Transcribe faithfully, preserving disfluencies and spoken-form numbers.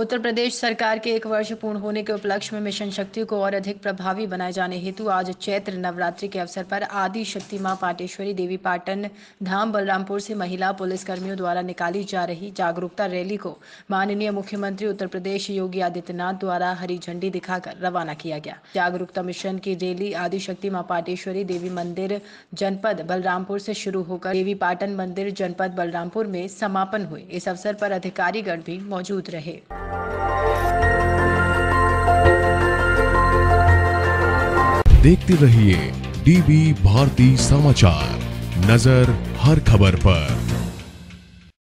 उत्तर प्रदेश सरकार के एक वर्ष पूर्ण होने के उपलक्ष्य में मिशन शक्ति को और अधिक प्रभावी बनाए जाने हेतु आज चैत्र नवरात्रि के अवसर पर आदि शक्ति मां पाटेश्वरी देवी पाटन धाम बलरामपुर से महिला पुलिस कर्मियों द्वारा निकाली जा रही जागरूकता रैली को माननीय मुख्यमंत्री उत्तर प्रदेश योगी आदित्यनाथ द्वारा हरी झंडी दिखाकर रवाना किया गया। जागरूकता मिशन की रैली आदि शक्ति मां पाटेश्वरी देवी मंदिर जनपद बलरामपुर से शुरू होकर देवी पाटन मंदिर जनपद बलरामपुर में समापन हुए। इस अवसर पर अधिकारीगण भी मौजूद रहे। देखते रहिए डीबी भारती समाचार, नजर हर खबर पर।